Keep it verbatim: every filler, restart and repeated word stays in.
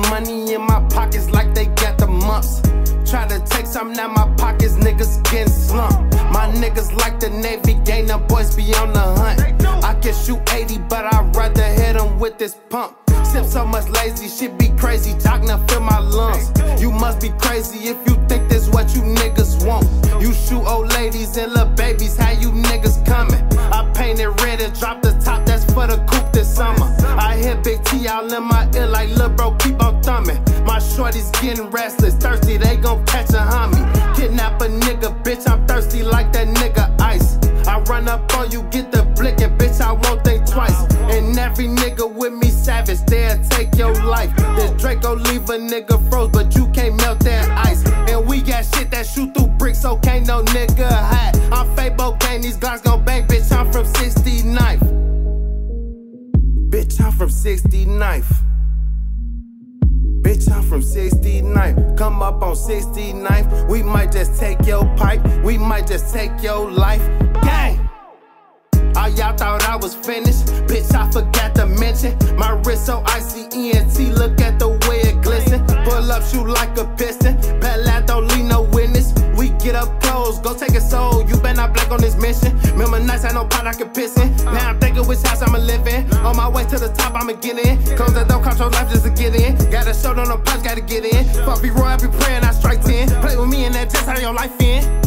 money in my pockets like they got the mumps. Try to take something out my pockets, niggas getting slumped. My niggas like the Navy gang, them boys be on the hunt. I can shoot eighty, but I'd rather hit them with this pump. Sip so much lazy, shit be crazy, talking to fill my lungs. You must be crazy if you think this what you niggas want. You shoot old ladies and little babies, how you niggas coming? I painted red and dropped the top, that's for the coupe this summer. I hit Big T all in my ear like lil' bro, keep on thumbing. My shorties getting restless, thirsty, they gon' catch a homie. Kidnap a nigga, bitch, I'm thirsty like that nigga Ice. I run up on you, get the blick, and bitch, I won't think twice. And every nigga with me savage, they'll take your life. This Draco leave a nigga froze, but you can't melt that ice. And we got shit that shoot through bricks, so can't no nigga hide. I'm Fabo gang, these Glocks gon' bang, bitch, I'm from sixty-ninth. Bitch, I'm from sixty-ninth. Bitch, I'm from sixty-ninth. Come up on sixty-ninth. We might just take your pipe. We might just take your life. Gang! All y'all thought I was finished. Bitch, I forgot to mention. My wrist so icy, E N T, look at the way it glisten. Pull up, shoot like a piston. Bad lad, don't leave no witness. We get up close, go take a soul. You better not black on this mission. Remember nights I know pot I could piss in. Now I'm thinking which house I'ma live in. On my way to the top, I'ma get in. Close that door, control life just to get in. Got a show on the punch, gotta get in. Fuck B Roy, I be praying I strike ten. Play with me and that test how your life in.